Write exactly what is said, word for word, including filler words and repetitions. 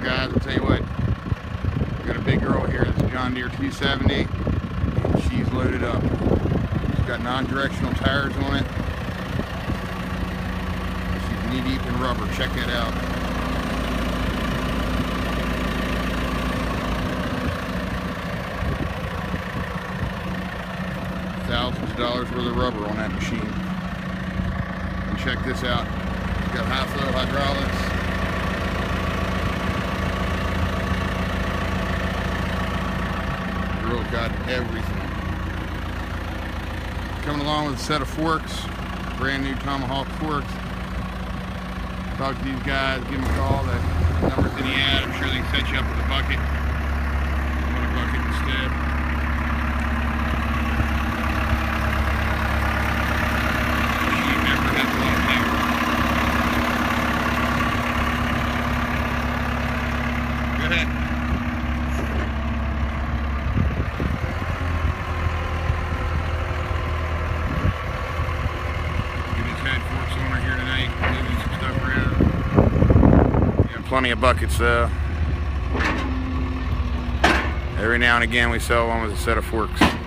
guys, I'll tell you what, we got a big girl here. It's a John Deere two seventy, and she's loaded up. She's got non-directional tires on it. She's knee deep in rubber. Check that out. Thousands of dollars worth of rubber on that machine. And check this out. It's got high flow hydraulics. Girl's got everything. Coming along with a set of forks, brand new Tomahawk forks. Talk to these guys, give them a call. The number's in the ad. I'm sure they can set you up with a bucket. You want a bucket instead. Go ahead. Get his head forks on right here tonight, moving some stuff around. Got plenty of buckets though. Every now and again we sell one with a set of forks.